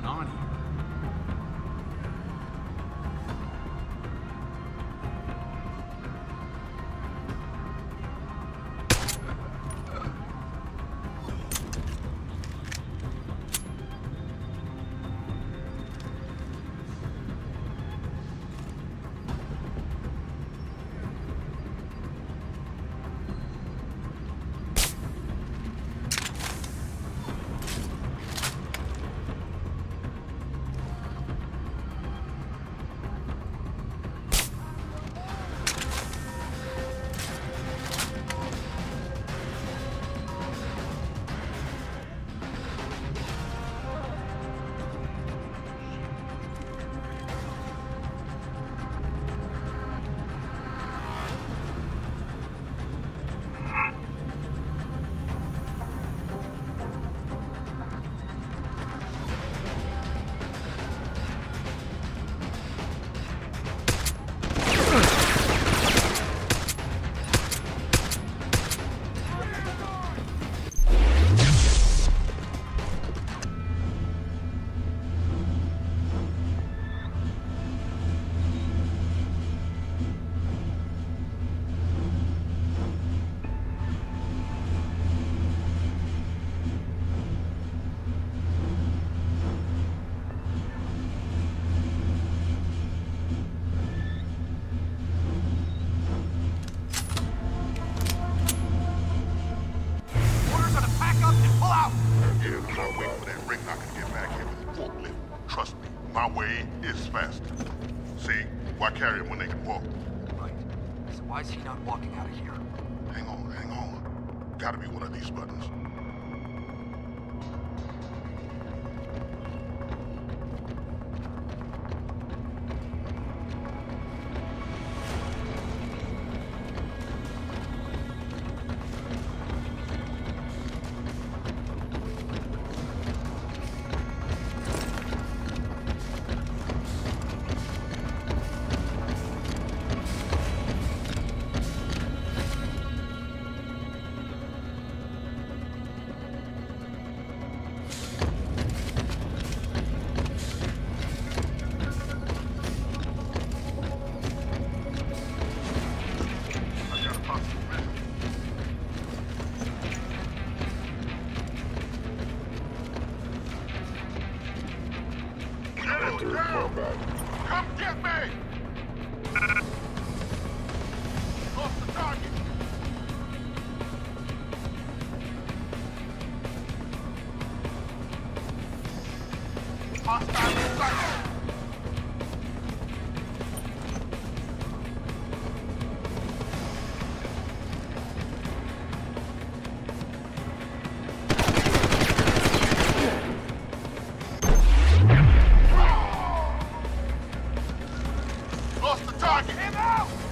on here? My way is faster. See, why carry him when they can walk? Right. So why is he not walking out of here? Hang on. Gotta be one of these buttons. Come get me! Off the target! Hostile in sight! Lost the target! Him out!